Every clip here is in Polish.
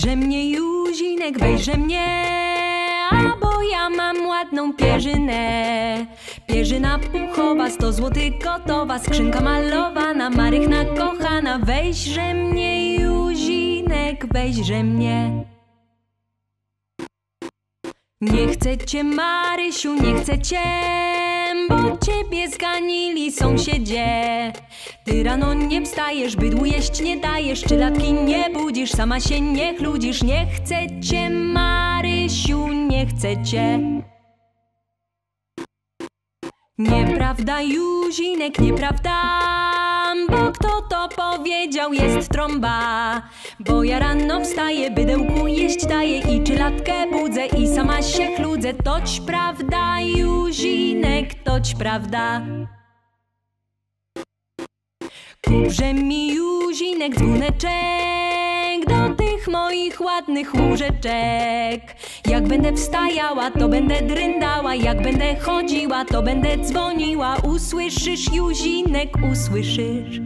Wejrze mnie Józinek, wejrze mnie, a bo ja mam ładną pierzynę. Pierzyna puchowa, 100 złotych gotowa, skrzynka malowana, Marychna kochana. Wejrze mnie Józinek, wejrze mnie. Nie chcę cię, Marysiu, nie chcę cię, bo ciebie zganili sąsiedzie. Ty rano nie wstajesz, bydłu jeść nie dajesz, trzylatki nie budzisz, sama się nie chludzisz. Nie chcę cię, Marysiu, nie chcę cię. Nieprawda, Józinek, nieprawda, bo kto to powiedział, jest trąba. Bo ja rano wstaję, bydełku jeść daję i trzylatkę budzę i sama się chludzę. Toć prawda, Józinek, toć prawda. Kuprze mi Józinek dzwoneczek do tych moich ładnych łóżeczek. Jak będę wstajała, to będę dryndała, jak będę chodziła, to będę dzwoniła. Usłyszysz, Józinek, usłyszysz.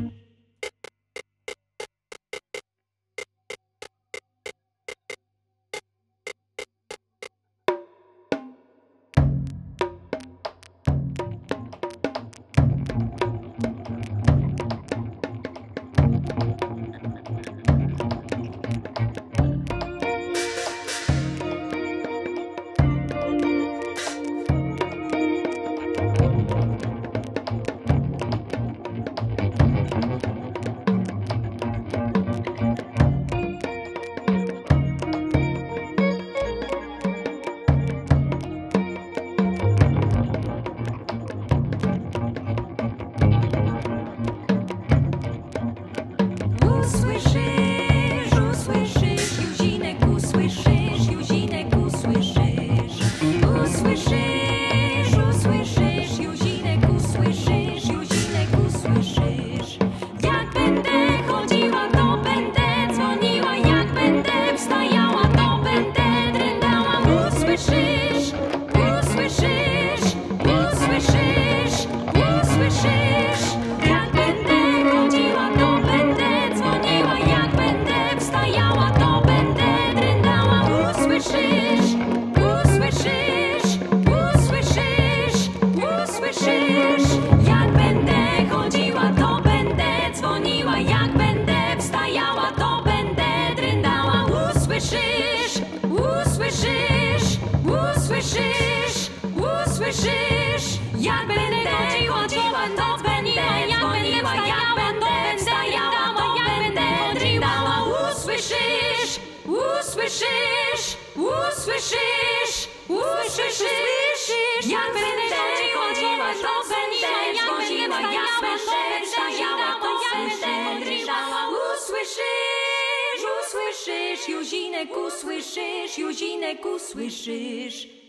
Jak będę chodziła, to będę dzwoniła, jak będę wstajała, to będę dryndała. Usłyszysz, usłyszysz, usłyszysz, usłyszysz. Jak będę chodziła, to będę dzwoniła, jak będę wstajała, to będę dryndała. Usłyszysz, usłyszysz, Józinek, usłyszysz, Józinek, usłyszysz.